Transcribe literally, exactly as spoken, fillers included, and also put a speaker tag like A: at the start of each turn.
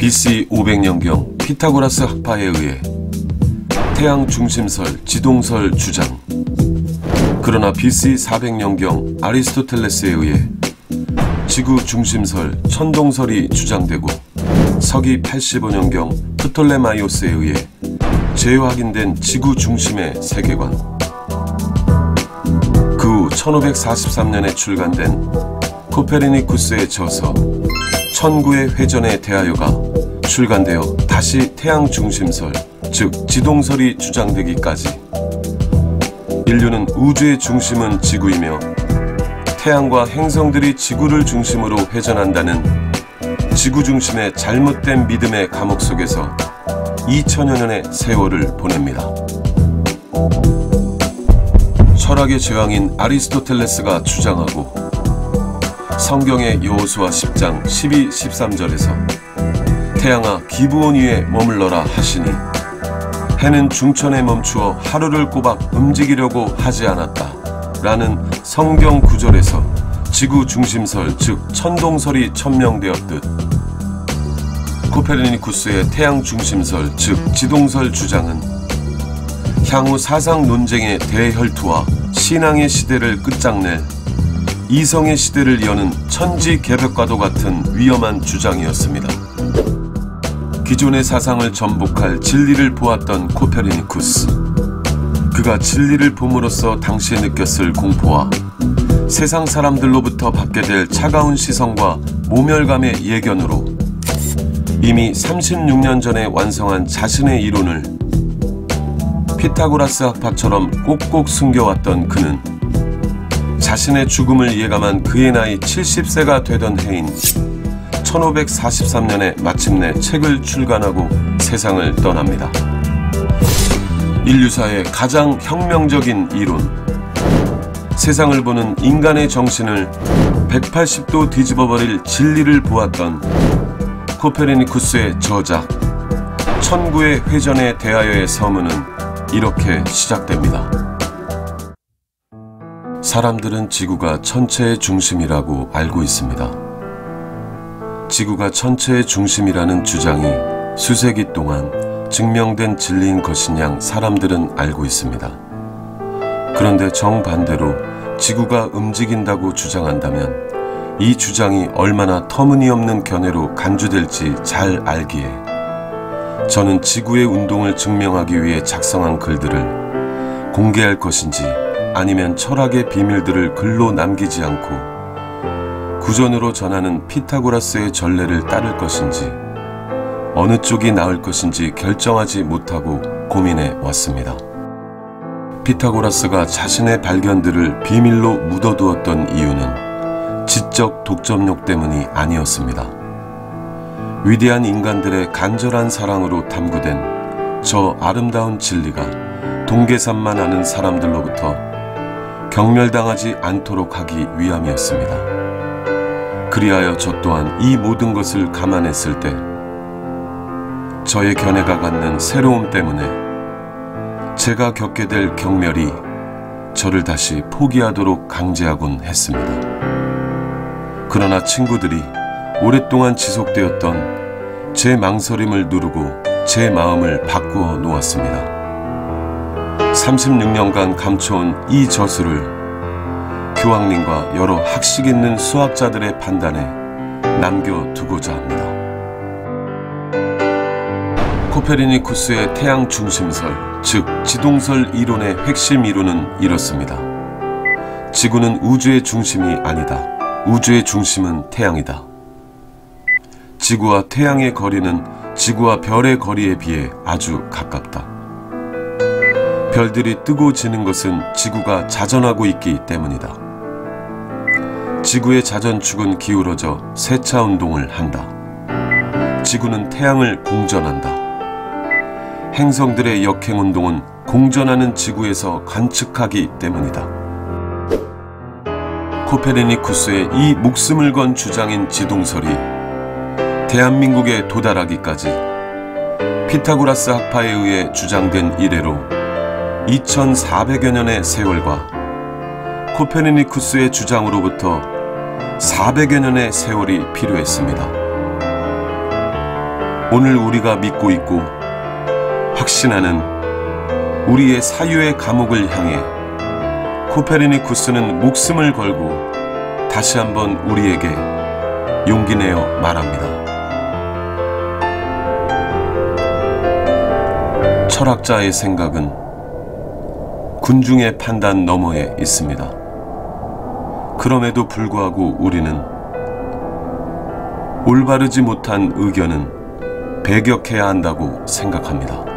A: 비씨 오백 년경 피타고라스 학파에 의해 태양 중심설, 지동설 주장. 그러나 비씨 사백 년경 아리스토텔레스에 의해 지구 중심설, 천동설이 주장되고 서기 팔십오 년경 프톨레마이오스에 의해 재확인된 지구 중심의 세계관. 그 후 천오백사십삼 년에 출간된 코페르니쿠스의 저서 천구의 회전에 대하여가 출간되어 다시 태양 중심설, 즉 지동설이 주장되기까지 인류는 우주의 중심은 지구이며 태양과 행성들이 지구를 중심으로 회전한다는 지구 중심의 잘못된 믿음의 감옥 속에서 이천여 년의 세월을 보냅니다. 철학의 제왕인 아리스토텔레스가 주장하고 성경의 여호수아 십 장 십이, 십삼 절에서 태양아 기브온 위에 머물러라 하시니 해는 중천에 멈추어 하루를 꼬박 움직이려고 하지 않았다 라는 성경 구절에서 지구 중심설 즉 천동설이 천명되었듯 코페르니쿠스의 태양 중심설 즉 지동설 주장은 향후 사상 논쟁의 대혈투와 신앙의 시대를 끝장낼 이성의 시대를 여는 천지개벽과도 같은 위험한 주장이었습니다. 기존의 사상을 전복할 진리를 보았던 코페르니쿠스. 그가 진리를 봄으로써 당시에 느꼈을 공포와 세상 사람들로부터 받게 될 차가운 시선과 모멸감의 예견으로 이미 삼십육 년 전에 완성한 자신의 이론을 피타고라스 학파처럼 꼭꼭 숨겨왔던 그는 자신의 죽음을 예감한 그의 나이 칠십 세가 되던 해인 천오백사십삼 년에 마침내 책을 출간하고 세상을 떠납니다. 인류사의 가장 혁명적인 이론, 세상을 보는 인간의 정신을 백팔십 도 뒤집어버릴 진리를 보았던 코페르니쿠스의 저작 천구의 회전에 대하여의 서문은 이렇게 시작됩니다. 사람들은 지구가 천체의 중심이라고 알고 있습니다. 지구가 천체의 중심이라는 주장이 수세기 동안 증명된 진리인 것인 양 사람들은 알고 있습니다. 그런데 정반대로 지구가 움직인다고 주장한다면 이 주장이 얼마나 터무니없는 견해로 간주될지 잘 알기에 저는 지구의 운동을 증명하기 위해 작성한 글들을 공개할 것인지 아니면 철학의 비밀들을 글로 남기지 않고 구전으로 전하는 피타고라스의 전례를 따를 것인지 어느 쪽이 나을 것인지 결정하지 못하고 고민해 왔습니다. 피타고라스가 자신의 발견들을 비밀로 묻어두었던 이유는 지적 독점욕 때문이 아니었습니다. 위대한 인간들의 간절한 사랑으로 탐구된 저 아름다운 진리가 동계산만 아는 사람들로부터 경멸당하지 않도록 하기 위함이었습니다. 그리하여 저 또한 이 모든 것을 감안했을 때 저의 견해가 갖는 새로움 때문에 제가 겪게 될 경멸이 저를 다시 포기하도록 강제하곤 했습니다. 그러나 친구들이 오랫동안 지속되었던 제 망설임을 누르고 제 마음을 바꾸어 놓았습니다. 삼십육 년간 감춰온 이 저수를 교황님과 여러 학식 있는 수학자들의 판단에 남겨두고자 합니다. 코페르니쿠스의 태양 중심설, 즉 지동설 이론의 핵심 이론은 이렇습니다. 지구는 우주의 중심이 아니다. 우주의 중심은 태양이다. 지구와 태양의 거리는 지구와 별의 거리에 비해 아주 가깝다. 별들이 뜨고 지는 것은 지구가 자전하고 있기 때문이다. 지구의 자전축은 기울어져 세차 운동을 한다. 지구는 태양을 공전한다. 행성들의 역행 운동은 공전하는 지구에서 관측하기 때문이다. 코페르니쿠스의 이 목숨을 건 주장인 지동설이 대한민국에 도달하기까지 피타고라스 학파에 의해 주장된 이래로 이천사백여 년의 세월과 코페르니쿠스의 주장으로부터 사백여 년의 세월이 필요했습니다. 오늘 우리가 믿고 있고 확신하는 우리의 사유의 감옥을 향해 코페르니쿠스는 목숨을 걸고 다시 한번 우리에게 용기 내어 말합니다. 철학자의 생각은 군중의 판단 너머에 있습니다. 그럼에도 불구하고 우리는 올바르지 못한 의견은 배격해야 한다고 생각합니다.